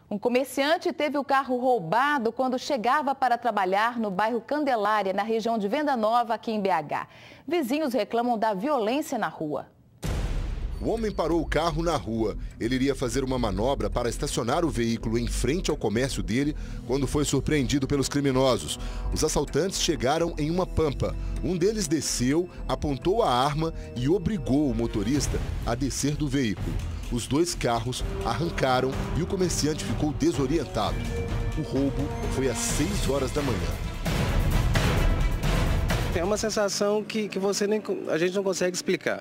Um comerciante teve o carro roubado quando chegava para trabalhar no bairro Candelária, na região de Venda Nova, aqui em BH. Vizinhos reclamam da violência na rua. O homem parou o carro na rua. Ele iria fazer uma manobra para estacionar o veículo em frente ao comércio dele quando foi surpreendido pelos criminosos. Os assaltantes chegaram em uma pampa. Um deles desceu, apontou a arma e obrigou o motorista a descer do veículo. Os dois carros arrancaram e o comerciante ficou desorientado. O roubo foi às 6 horas da manhã. É uma sensação que a gente não consegue explicar.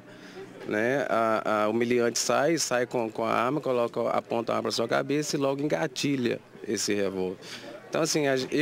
Né? O meliante sai com a arma, aponta a arma para sua cabeça e logo engatilha esse revólver. Então, assim,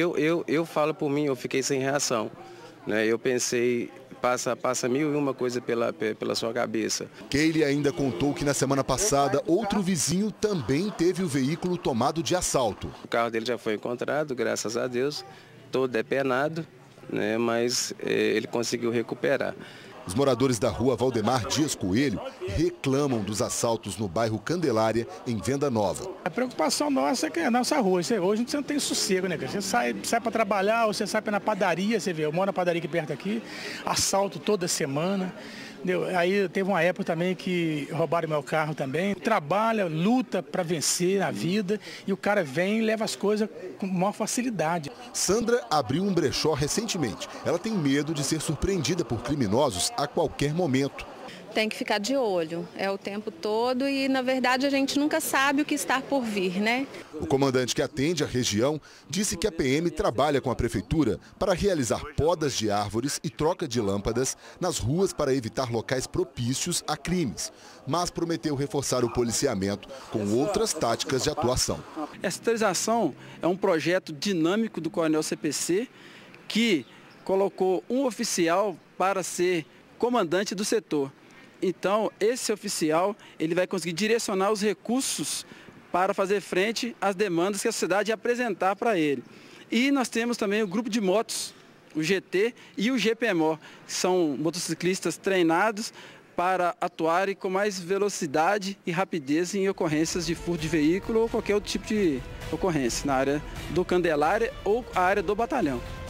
eu falo por mim, eu fiquei sem reação. Né? Eu pensei, passa mil e uma coisa pela sua cabeça. Keile ainda contou que na semana passada, outro vizinho também teve o veículo tomado de assalto. O carro dele já foi encontrado, graças a Deus, todo depenado, né? Mas ele conseguiu recuperar. Os moradores da rua Valdemar Dias Coelho reclamam dos assaltos no bairro Candelária, em Venda Nova. A preocupação nossa é que a nossa rua, hoje você não tem sossego, né? Você sai para trabalhar, ou você sai para na padaria, você vê, eu moro na padaria aqui perto aqui, assalto toda semana. Entendeu? Aí teve uma época também que roubaram meu carro também. Trabalha, luta para vencer a vida e o cara vem e leva as coisas com maior facilidade. Sandra abriu um brechó recentemente. Ela tem medo de ser surpreendida por criminosos a qualquer momento. Tem que ficar de olho, é o tempo todo e, na verdade, a gente nunca sabe o que está por vir, né? O comandante que atende a região disse que a PM trabalha com a prefeitura para realizar podas de árvores e troca de lâmpadas nas ruas para evitar locais propícios a crimes, mas prometeu reforçar o policiamento com outras táticas de atuação. Essa setorização é um projeto dinâmico do Coronel CPC que colocou um oficial para ser comandante do setor. Então, esse oficial ele vai conseguir direcionar os recursos para fazer frente às demandas que a sociedade apresentar para ele. E nós temos também o grupo de motos, o GT e o GPMO, que são motociclistas treinados para atuarem com mais velocidade e rapidez em ocorrências de furto de veículo ou qualquer outro tipo de ocorrência na área do Candelária ou a área do batalhão.